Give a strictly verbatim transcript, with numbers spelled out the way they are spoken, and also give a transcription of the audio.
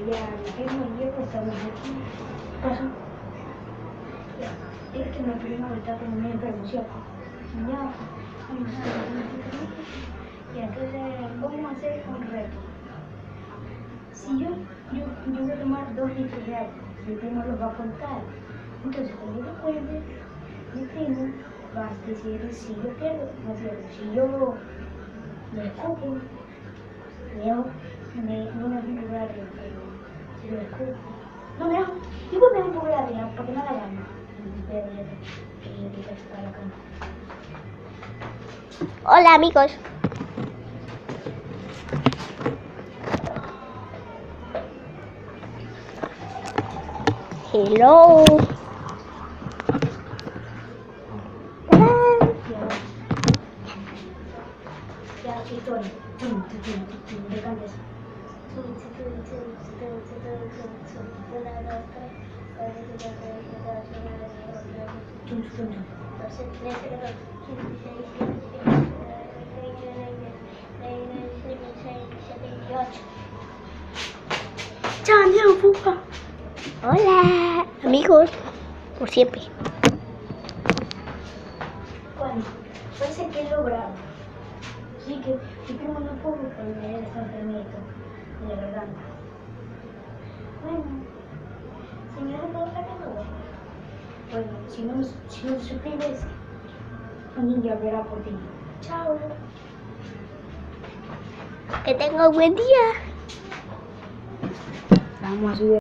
ya dijimos y yo estamos aquí. Pasó. Ya, es que mi primo está como medio enfermo, ¿sí? Ya, y entonces vamos a hacer un reto. Si yo, yo, yo voy a tomar dos litros de agua, mi primo los va a contar. Entonces cuando yo cuente, mi primo va a decir si yo pierdo o no pierdo. Si yo me escupo, me hago, me, no me hago un poco de arriba, pero si lo escupo, no me hago, igual me hago un poco de arriba porque no la gana. Pero ya te, ya te está la cama. Hola amigos. Hello. Ya, historia. Tum, tum, tum, tum, de cantes. Tum, tum, tum. Chao, pupa. Hola amigos. Por siempre. Bueno, parece que he logrado. Sí que mi primo no pudo porque él está enfermito de la garganta. Bueno, si me han dado la canoa. Bueno, si no, si no te suscribes, un niño verá por ti. Chao. Que tenga un buen día. Vamos a subir.